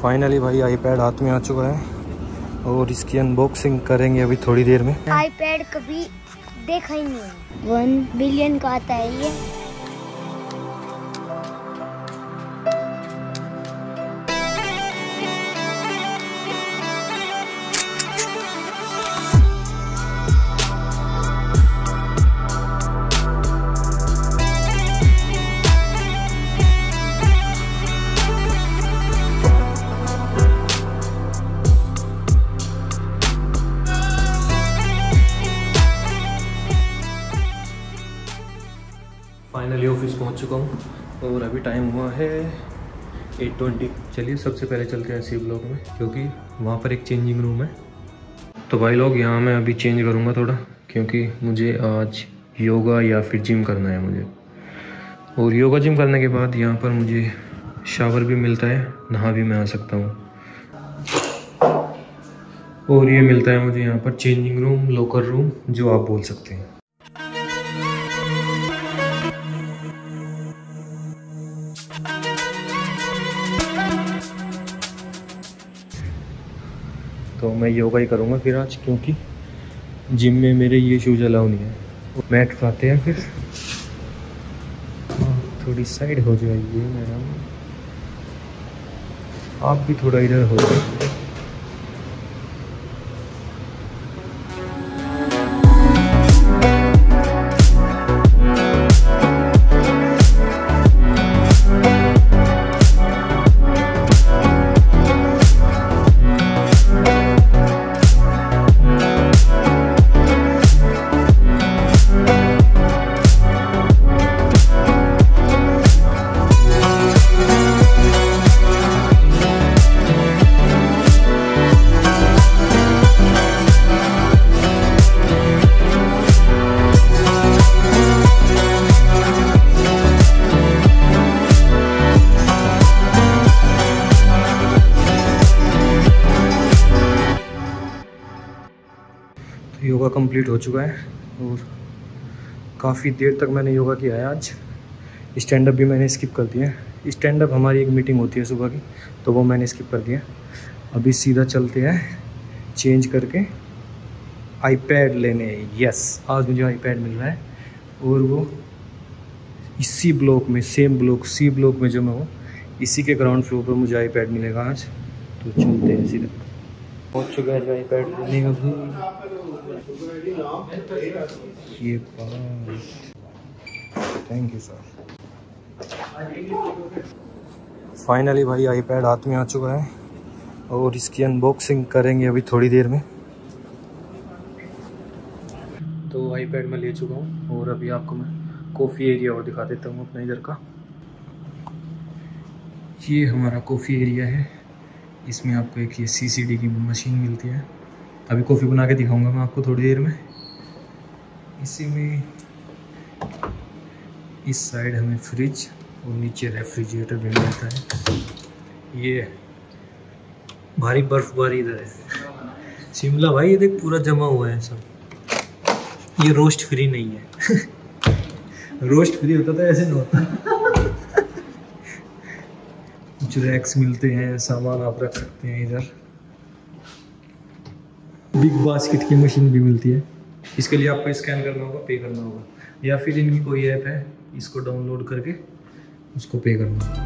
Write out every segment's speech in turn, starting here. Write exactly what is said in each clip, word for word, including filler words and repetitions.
Finally भाई iPad हाथ में आ चुका है और इसकी अनबॉक्सिंग करेंगे अभी थोड़ी देर में। आईपैड कभी देखा ही नहीं, वन बिलियन का आता है ये। फाइनली ऑफिस पहुंच चुका हूं और अभी टाइम हुआ है एट ट्वेंटी। चलिए सबसे पहले चलते हैं सी ब्लॉक में, क्योंकि वहां पर एक चेंजिंग रूम है। तो भाई लोग यहाँ मैं अभी चेंज करूँगा थोड़ा, क्योंकि मुझे आज योगा या फिर जिम करना है मुझे। और योगा जिम करने के बाद यहाँ पर मुझे शावर भी मिलता है, नहा भी मैं आ सकता हूँ। और ये मिलता है मुझे यहाँ पर चेंजिंग रूम, लॉकर रूम जो आप बोल सकते हैं। तो मैं योगा ही करूँगा फिर आज, क्योंकि जिम में मेरे ये शूज़ अलाउ नहीं है। मैट उठाते हैं फिर। थोड़ी साइड हो जाइए मैडम, आप भी थोड़ा इधर हो जाइए। योगा कंप्लीट हो चुका है और काफ़ी देर तक मैंने योगा किया है आज। स्टैंड अप भी मैंने स्किप कर दिया है। स्टैंड अप हमारी एक मीटिंग होती है सुबह की, तो वो मैंने स्किप कर दिया। अभी सीधा चलते हैं चेंज करके आईपैड लेने। यस, आज मुझे आईपैड मिल रहा है और वो इसी ब्लॉक में, सेम ब्लॉक सी ब्लॉक में जो मैं हूँ, इसी के ग्राउंड फ्लोर पर मुझे आईपैड मिलेगा आज। तो चलते हैं सीधा। पहुँच चुका है आईपैड लेने का। ये थैंक यू सर। फाइनली भाई आईपैड हाथ में आ चुका है और इसकी अनबॉक्सिंग करेंगे अभी थोड़ी देर में। तो आईपैड मैं ले चुका हूँ और अभी आपको मैं कॉफ़ी एरिया और दिखा देता हूँ अपने इधर का। ये हमारा कॉफ़ी एरिया है। इसमें आपको एक ये सी सी डी की मशीन मिलती है। अभी कॉफ़ी बना के दिखाऊंगा मैं आपको थोड़ी देर में। इसी में इस साइड हमें फ्रिज और नीचे रेफ्रिजरेटर भी मिलता है। ये भारी बर्फबारी इधर है शिमला भाई, ये देख पूरा जमा हुआ है सब। ये रोस्ट फ्री नहीं है। रोस्ट फ्री होता तो ऐसे नहीं होता। कुछ रैक्स मिलते हैं, सामान आप रख सकते हैं इधर। बिग बास्केट की मशीन भी मिलती है। इसके लिए आपको स्कैन करना होगा, पे करना होगा, या फिर इनकी कोई ऐप है, इसको डाउनलोड करके उसको पे करना होगा।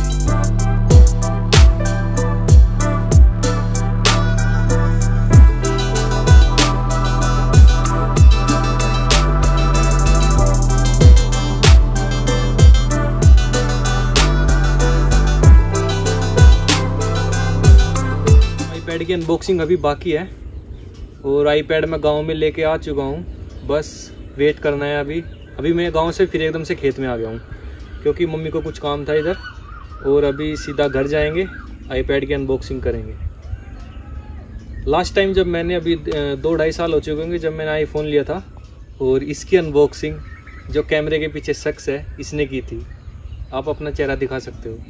आईपैड की अनबॉक्सिंग अभी बाकी है और आईपैड मैं गांव में लेके आ चुका हूं, बस वेट करना है। अभी अभी मैं गांव से फिर एकदम से खेत में आ गया हूं, क्योंकि मम्मी को कुछ काम था इधर। और अभी सीधा घर जाएंगे, आईपैड की अनबॉक्सिंग करेंगे। लास्ट टाइम जब मैंने, अभी दो ढाई साल हो चुके होंगे जब मैंने आईफोन लिया था, और इसकी अनबॉक्सिंग जो कैमरे के पीछे शख्स है इसने की थी। आप अपना चेहरा दिखा सकते हो।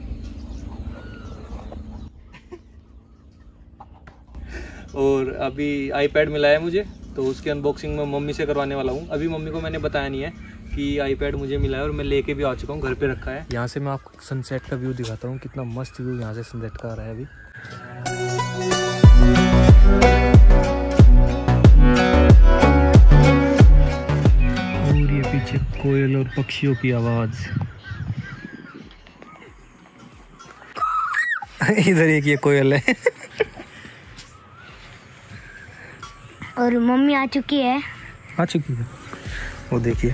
और अभी आईपैड मिला है मुझे, तो उसकी अनबॉक्सिंग मैं मम्मी से करवाने वाला हूँ। अभी मम्मी को मैंने बताया नहीं है, कि आईपैड मुझे मिला है और मैं लेके भी आ चुका हूँ, घर पे रखा है। यहाँ से मैं आपको सनसेट का व्यू दिखाता हूँ, कितना मस्त व्यू यहाँ से सनसेट का आ रहा है अभी। और ये पीछे कोयल और पक्षियों की आवाज। इधर एक ये कोयल है। और मम्मी आ चुकी है। आ चुकी है, वो देखिए।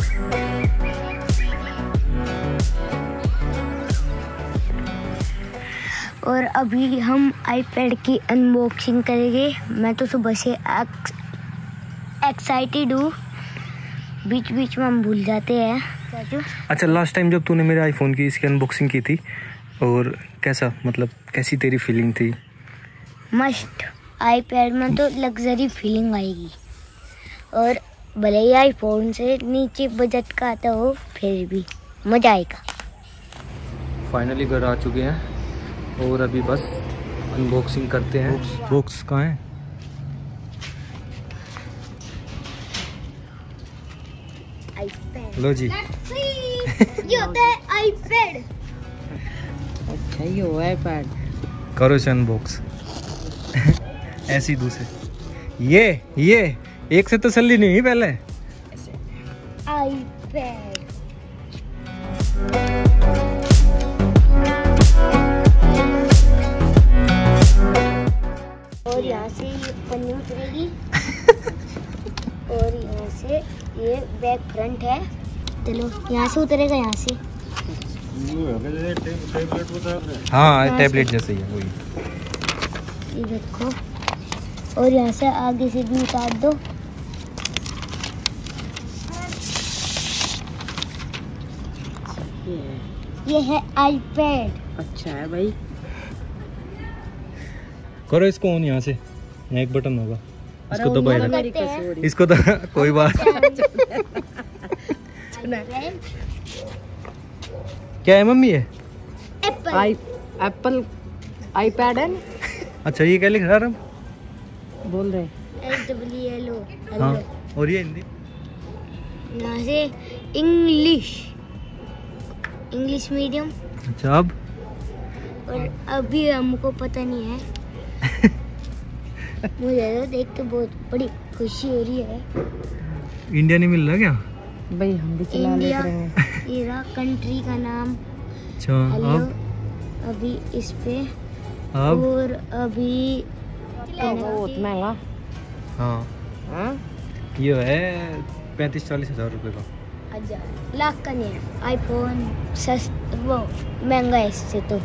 और अभी हम आईपैड की अनबॉक्सिंग करेंगे। मैं तो सुबह से एक्साइटेड हूँ, बीच बीच में हम भूल जाते हैं। अच्छा, लास्ट टाइम जब तूने मेरे आईफोन की इसकी अनबॉक्सिंग की थी, और कैसा, मतलब कैसी तेरी फीलिंग थी? मस्त। आईपैड में तो लग्जरी फीलिंग आएगी, और भले ही आईफोन से नीचे बजट का आता हो, फिर भी मजा आएगा। फाइनली घर आ चुके हैं और अभी बस अनबॉक्सिंग करते हैं। बॉक्स कहाँ है? आईपैड। लो जी। ये होता है आईपैड। अच्छा, ये वो आईपैड। करो इसे अनबॉक्स। ऐसी दूसरे ये ये एक से तसल्ली नहीं पहले। आईपैड। और यहाँ से ये पन्नी उतरेगी और यहाँ से ये बैक फ्रंट है। चलो यहाँ से उतरेगा, यहाँ से। हाँ, टैबलेट जैसे ही है वही। ये देखो, और यहाँ से आगे से भी उतार दो। ये है आईपैड। अच्छा है भाई। करो इसको ऑन, यहाँ से यहाँ एक बटन होगा, इसको अरे दबाए वो रख। मेरी कसूरी। इसको तो कोई बात। क्या है मम्मी? ये एप्पल। आई एप्पल आईपैड है ना? अच्छा, ये क्या लिख रहा है? बोल रहे एल डब्ल्यू एल ओ। हाँ, और ये हिंदी? यहाँ से इंग्लिश, इंग्लिश मीडियम। अच्छा, अब और अभी हमको पता नहीं है। मुझे तो देख के बहुत बड़ी खुशी हो रही है। इंडिया नहीं मिल रहा क्या? भाई, हम भी चला ले इंडिया, रहे हैं। ये रहा कंट्री का नाम। अच्छा, हेलो, अब अभी इस पे। अब और अभी बहुत महंगा। हाँ, हाँ, ये है पैंतीस चालीस हजार रुपए का। हजार लाख का नहीं है। आईफोन सस्त वो महंगा है इससे तो।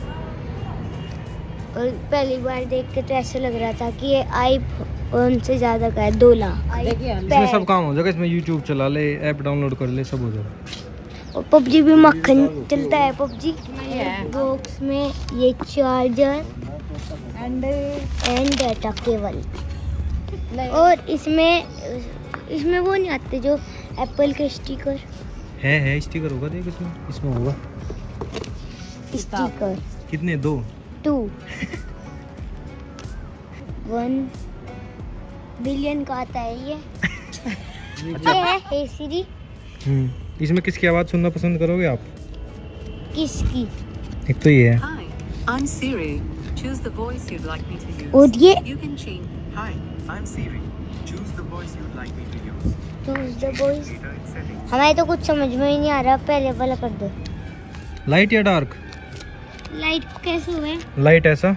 और पहली बार देख के तो ऐसा लग रहा था कि ये आईफोन से ज्यादा का है, दो लाख। देखिए, इसमें सब काम हो जाएगा, इसमें यूट्यूब चला ले, ऐप डाउनलोड कर ले, सब हो जाएगा। और पबजी भी मक्खन चलता है। पबजी है। बॉक्स में ये charger and and data cable. और इसमें इसमें वो नहीं आते जो एप्पल के स्टिकर। है है स्टिकर होगा, देख इसमें इसमें होगा। स्टिकर कितने? दो टू वन बिलियन का आता है ये। ये है हे सीरी। हम्म, इसमें किसकी आवाज सुनना पसंद करोगे आप? किसकी? एक तो ये है। Hi, I'm Siri. Choose the voice you'd like me to use. और ये You can change. Hi, I'm Siri. Choose the voice you'd like me to use. Choose the voice. Later in settings. हमें तो कुछ समझ में ही नहीं आ रहा। पहले वाला कर दो। लाइट या डार्क? लाइट कैसे हुए? लाइट ऐसा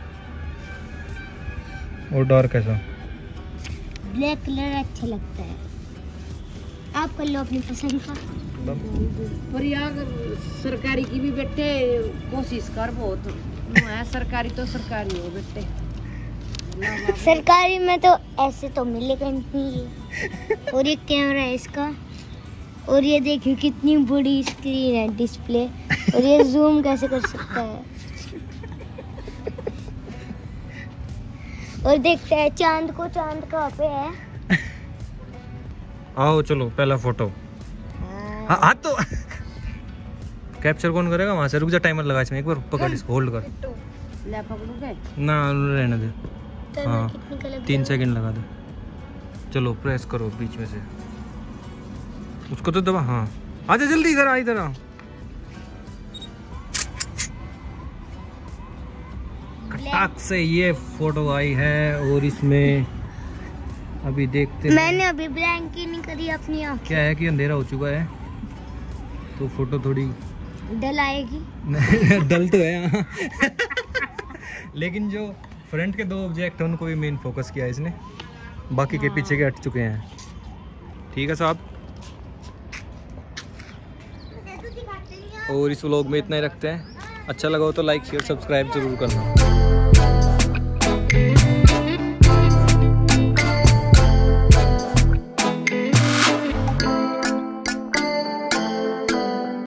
और डार्क ऐसा। ब्लैक कलर अच्छा लगता है। आप कर लो अपनी पसंद का। पर यार सरकारी की भी बेटे कोशिश कर, बहुत है सरकारी तो सरकारी हो बेटे। सरकारी में तो ऐसे तो मिलेगा नहीं। और ये कैमरा है इसका। और ये देखिए कितनी बड़ी स्क्रीन है, डिस्प्ले। और ये जूम कैसे कर सकता है। और देखते हैं चांद को। चांद कहाँ पे है? आओ चलो, पहला फोटो। हाँ हाँ, तो कैप्चर कौन करेगा वहां से? रुक जा, टाइमर लगा इसमें, एक बार पकड़ इसको, होल्ड कर। ले पकड़ू के ना, रहने दे। तो हाँ, कितनी का लग तीन जाएगा? सेकंड लगा दे। चलो, प्रेस करो बीच में से। उसको तो दबा। हाँ आजा जल्दी इधर आ, इधर आ। खटाक से ये फोटो आई है और इसमें अभी देखते हैं। मैंने अभी ब्लैंक ही नहीं करी अपनी आँखें। क्या है कि अंधेरा हो चुका है तो फोटो थोड़ी डल आएगी। डल तो है हाँ। लेकिन जो फ्रंट के दो ऑब्जेक्ट हैं उनको भी मेन फोकस किया है इसने, बाकी के पीछे के हट चुके हैं। ठीक है साहब, और इस व्लॉग में इतना ही रखते हैं। अच्छा लगा हो तो लाइक शेयर सब्सक्राइब जरूर करना।